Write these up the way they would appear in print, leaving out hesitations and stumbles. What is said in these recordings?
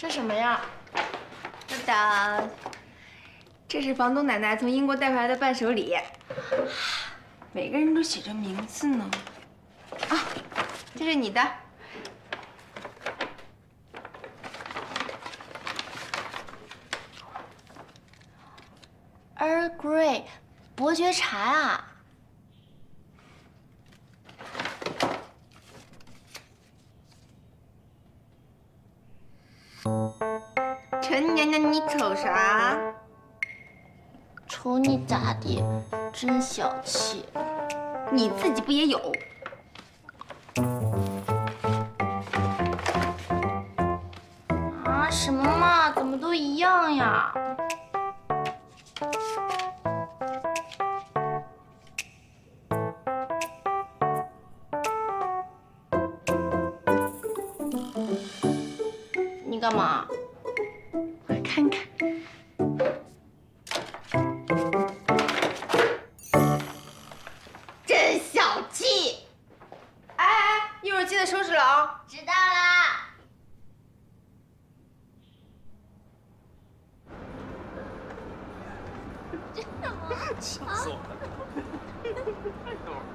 这什么呀？ 是的，这是房东奶奶从英国带回来的伴手礼，每个人都写着名字呢。啊，这是你的。 Earl Grey， 伯爵茶啊。 陈娘娘，你瞅啥？ 瞅你咋的，真小气！ 你自己不也有？ 啊，什么嘛，怎么都一样呀？你干嘛？ 我看看。 真小气！ 哎哎，一会儿记得收拾了啊！ 知道啦。真的吗？ 气死我了！太逗了。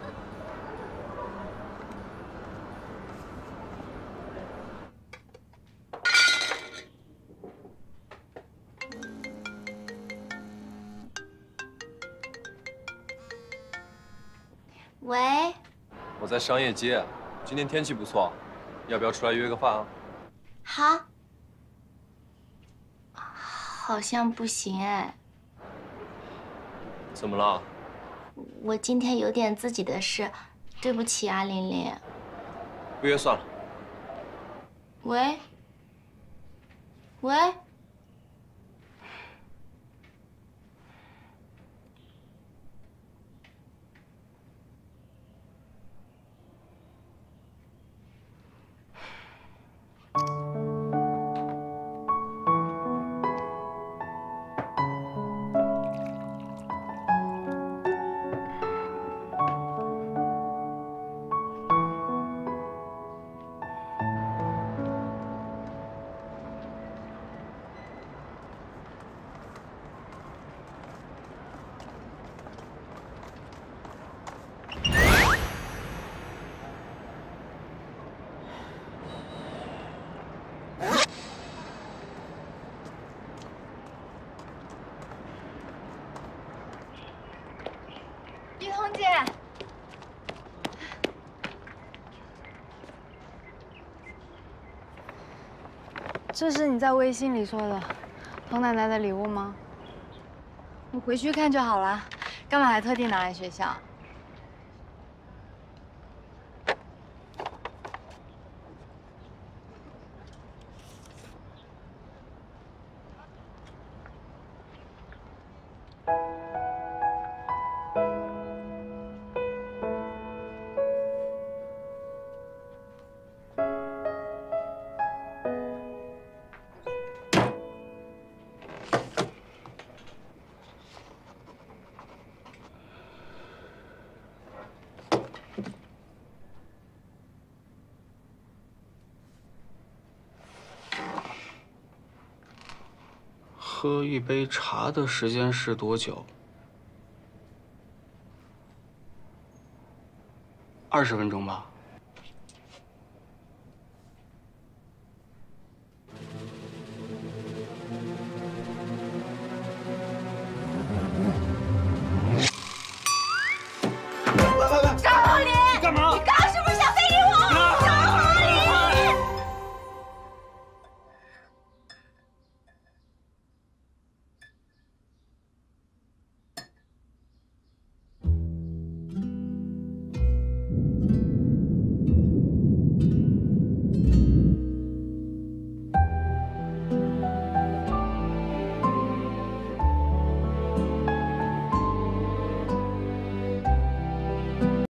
喂， 我在商业街，今天天气不错，要不要出来约个饭啊？ 好。好像不行哎， 怎么了？ 我今天有点自己的事，对不起啊，琳琳。 不约算了。 喂，喂。 玉彤姐， 这是你在微信里说的童奶奶的礼物吗？你回去看就好了，干嘛还特地拿来学校？ 喝一杯茶的时间是多久？20分钟吧。